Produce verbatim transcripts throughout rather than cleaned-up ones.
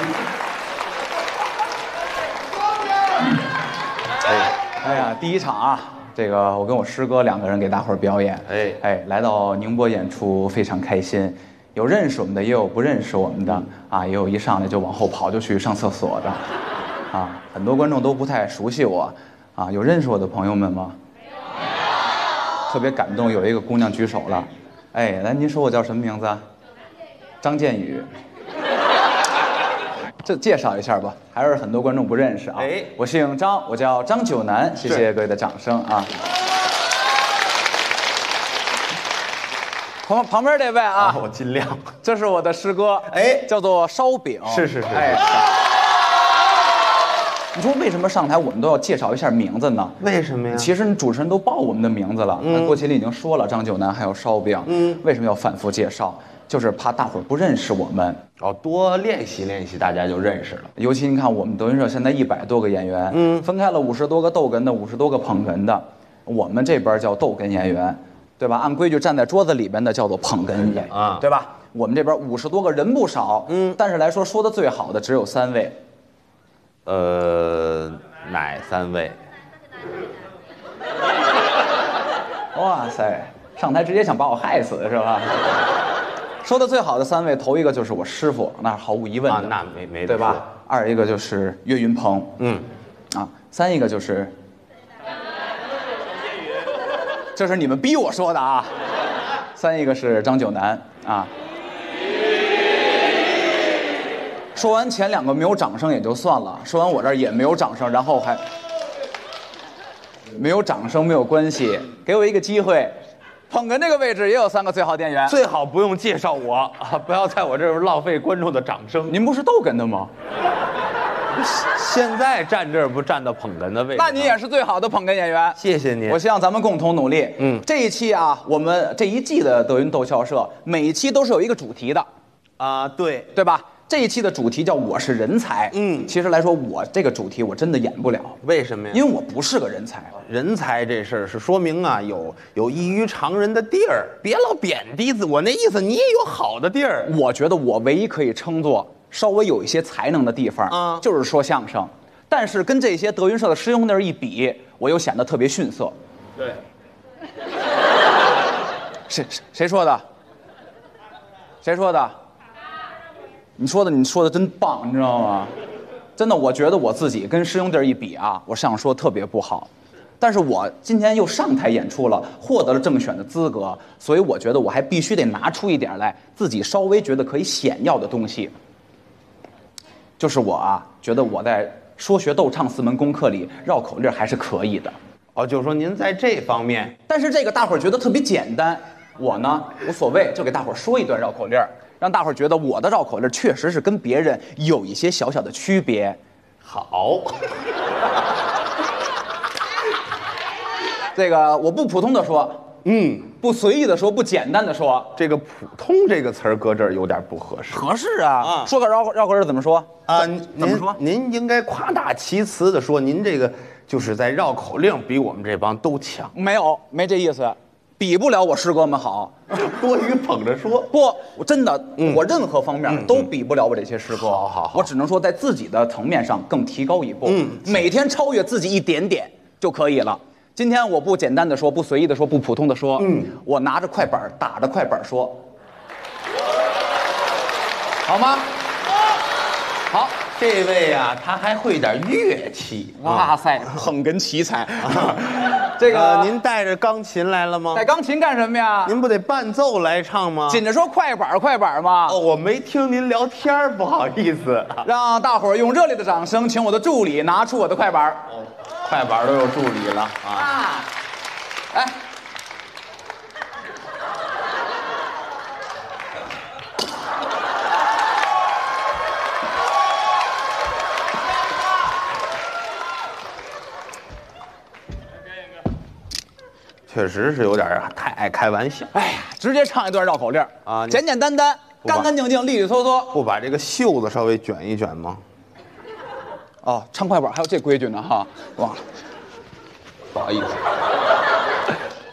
哎， 哎呀，第一场啊，这个我跟我师哥两个人给大伙儿表演。 哎哎，来到宁波演出非常开心，有认识我们的，也有不认识我们的，啊，也有一上来就往后跑就去上厕所的，啊，很多观众都不太熟悉我，啊，有认识我的朋友们吗？特别感动，有一个姑娘举手了，哎，来，您说我叫什么名字？张建宇。这介绍一下吧，还是很多观众不认识啊。 哎， 我姓张，我叫张九南，谢谢各位的掌声啊。旁旁边这位啊， 啊，我尽量。 这是我的师哥， 哎叫做烧饼。 是是是是哎，你说为什么上台我们都要介绍一下名字呢？ 为什么呀？ 其实主持人都报我们的名字了， 嗯郭麒麟已经说了，张九南还有烧饼， 嗯， 为什么要反复介绍？就是怕大伙儿不认识我们。 哦，多练习练习，大家就认识了。 尤其你看，我们德云社现在一百多个演员， 嗯， 分开了五十多个逗哏的，五十多个捧哏的，我们这边叫逗哏演员，对吧？按规矩站在桌子里边的叫做捧哏演员， 啊对吧？我们这边五十多个人不少， 嗯， 但是来说说的最好的只有三位， 呃，哪三位？ 哇塞，上台直接想把我害死是吧？说的最好的三位，头一个就是我师傅，那是毫无疑问的， 啊，那没没得对吧说？ 二一个就是岳云鹏， 嗯， 啊，三一个就是，这是你们逼我说的啊，三一个是张九南啊。说完前两个没有掌声也就算了，说完我这儿也没有掌声，然后还没有掌声没有关系，给我一个机会。捧哏这个位置也有三个最好店员， 最好不用介绍我啊，不要在我这儿浪费观众的掌声。 您不是逗哏的吗？ 现在站这儿不站到捧哏的位置？ 那你也是最好的捧哏演员。 谢谢您。 我希望咱们共同努力。 嗯， 这一期啊，我们这一季的德云逗笑社，每一期都是有一个主题的， 啊，对， 对吧？这一期的主题叫“我是人才”。 嗯其实来说，我这个主题我真的演不了， 为什么呀？ 因为我不是个人才。 人才这事儿是说明啊，有有异于常人的地儿，别老贬低自我。那意思你也有好的地儿。 我觉得我唯一可以称作稍微有一些才能的地方， 啊就是说相声。但是跟这些德云社的师兄弟儿一比，我又显得特别逊色。 对， 谁谁谁说的？谁说的？你说的，你说的真棒，你知道吗？真的，我觉得我自己跟师兄弟儿一比啊，我上说特别不好。但是我今天又上台演出了，获得了正选的资格，所以我觉得我还必须得拿出一点来，自己稍微觉得可以显耀的东西。就是我啊，觉得我在说学逗唱四门功课里绕口令还是可以的。 哦，就是说您在这方面， 但是这个大伙儿觉得特别简单，我呢无所谓，就给大伙儿说一段绕口令儿，让大伙儿觉得我的绕口令儿确实是跟别人有一些小小的区别。 好， 这个我不普通的说， 嗯， 不随意的说，不简单的说， 这个普通这个词儿搁这儿有点不合适合适啊。 啊说个绕绕口令儿怎么说啊。 怎怎么说？ 您您应该夸大其词的说，您这个就是在绕口令比我们这帮都强， 没有，没这意思，比不了我师哥们好。 多余捧着说。 不，我真的， 嗯我任何方面都比不了我这些师哥。 好好好我只能说在自己的层面上更提高一步， 嗯每天超越自己一点点就可以了。今天我不简单的说，不随意的说，不普通的说， 嗯， 我拿着快板打着快板说，好吗？好， 这位啊，他还会点乐器。 哇塞，捧哏奇才。这个、 呃您带着钢琴来了吗带？钢琴干什么呀？ 您不得伴奏来唱吗？ 紧着说快板快板嘛。 哦，我没听您聊天儿，不好意思。 让大伙儿用热烈的掌声，请我的助理拿出我的快板。 哦，快板都有助理了啊。 啊，哎， 确实是有点儿太爱开玩笑， 哎呀，直接唱一段绕口令啊你简简单单， 不吧干干净净，利利索索。 不把这个袖子稍微卷一卷吗？ 哦，唱快板还有这规矩呢哈，哇， 不好意思，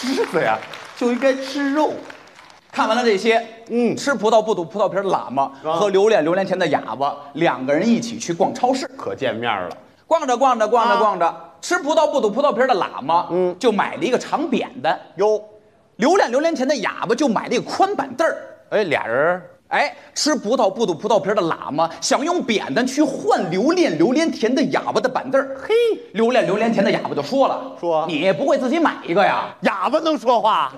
狮子呀就应该吃肉。 看完了这些， 嗯吃葡萄不吐葡萄皮的喇嘛和留恋榴莲田的哑巴两个人一起去逛超市， 可见面了。 逛着逛着逛着啊逛着，吃葡萄不吐葡萄皮的喇嘛， 嗯就买了一个长扁的； 哟， 留恋榴莲田的哑巴就买了一个宽板凳儿。 哎，俩人哎，吃葡萄不吐葡萄皮的喇嘛想用扁担去换留恋榴莲田的哑巴的板凳儿。 嘿， 留恋榴莲田的哑巴就说了：“ 说你不会自己买一个呀哑巴能说话？？”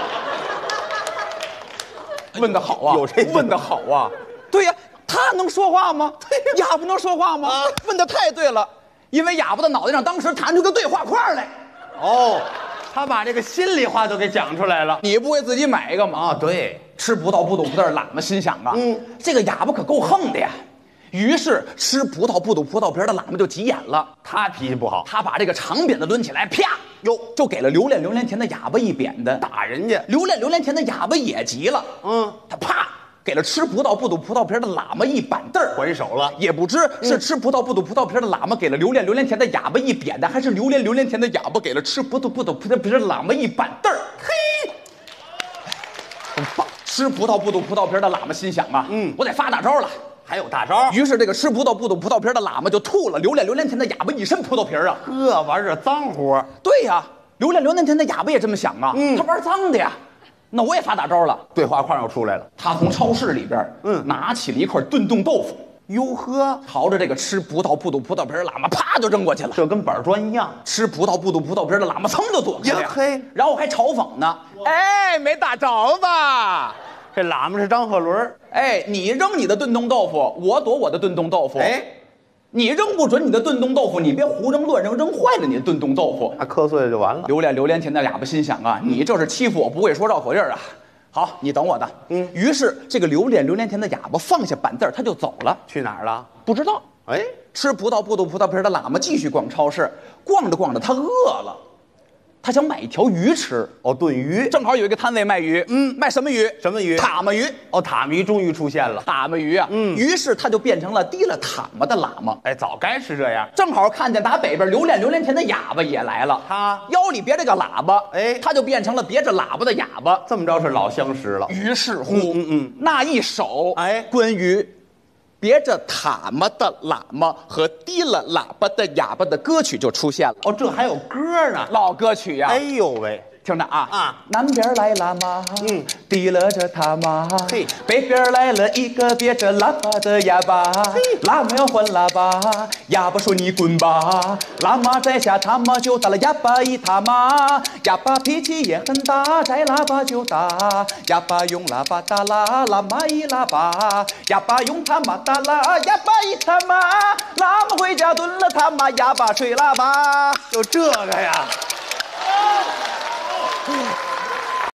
问得好啊， 有这问得好啊！对呀，他能说话吗？哑巴能说话吗？ 啊问得太对了，因为哑巴的脑袋上当时弹出个对话框来。 哦，他把这个心里话都给讲出来了。 你不会自己买一个吗？ 啊，对， 吃葡萄不吐葡萄的喇嘛心想啊， 嗯， 这个哑巴可够横的呀。于是吃葡萄不吐葡萄皮的喇嘛就急眼了， 他脾气不好， 他把这个长扁担抡起来，啪， 哟， 就给了留恋榴莲田的哑巴一扁担。 打人家。 留恋榴莲田的哑巴也急了， 嗯， 他啪给了吃葡萄不吐葡萄皮的喇嘛一板凳儿。 还手了。 也不知是吃葡萄不吐葡萄皮的喇嘛给了留恋榴莲田的哑巴一扁担，还是留恋榴莲田的哑巴给了吃葡萄不吐葡萄皮的喇嘛一板凳儿。嘿，很棒！吃葡萄不吐葡萄皮的喇嘛心想啊， 嗯我得发大招了。 还有大招。 于是这个吃葡萄不吐葡萄皮的喇嘛就吐了留恋榴莲田的哑巴一身葡萄皮儿啊。 呵，玩这脏活。 对呀，留恋榴莲田的哑巴也这么想啊， 嗯他玩脏的呀。那我也发大招了。 对话框又出来了。 他从超市里边， 嗯拿起了一块炖冻豆腐， 哟呵， 朝着这个吃葡萄不吐葡萄皮的喇嘛啪就扔过去了。 这跟板砖一样。 吃葡萄不吐葡萄皮的喇嘛噌就躲开了呀呀嘿， 然后还嘲讽呢，哎，没打着吧？ 这喇嘛是张鹤伦。 哎，你扔你的炖冻豆腐，我躲我的炖冻豆腐。 哎， 你扔不准你的炖冻豆腐，你别胡扔乱扔，扔坏了你的炖冻豆腐。 那磕碎了就完了。 留恋榴莲田的哑巴心想啊，你这是欺负我不会说绕口令啊。好，你等我的。 嗯于是这个留恋榴莲田的哑巴放下板凳儿他就走了。 去哪儿了？ 不知道， 哎， 吃葡萄不吐葡萄皮的喇嘛继续逛超市，逛着逛着他饿了，他想买一条鱼吃。 哦，炖鱼。 正好有一个摊位卖鱼，嗯，卖什么鱼？ 什么鱼？ 塔嘛鱼。 哦，塔鱼终于出现了。 塔嘛鱼啊， 嗯于是他就变成了提了塔嘛的喇嘛。 哎，早该是这样。 正好看见打北边留恋榴莲田的哑巴也来了， 他腰里别着个喇叭， 哎他就变成了别着喇叭的哑巴。 这么着是老相识了。 于是乎， 嗯嗯嗯那一首哎关于别着塔嘛的喇嘛和提了喇叭的哑巴的歌曲就出现了。 哦，这还有歌呢。 老歌曲呀、 哎呦喂， 听着啊啊南边来喇嘛， 嗯， 提了着塔嘛， 嘿北边来了一个别着喇叭的哑巴，喇嘛要换喇叭，哑巴说你滚吧，喇嘛摘下塔嘛就打了哑巴一塔嘛，哑巴脾气也很大，摘喇叭就打，哑巴用喇叭打啦，喇嘛一喇叭，哑巴用塔嘛打啦，哑巴一塔嘛，喇嘛回家炖了塔嘛，哑巴吹喇叭。 就这个呀。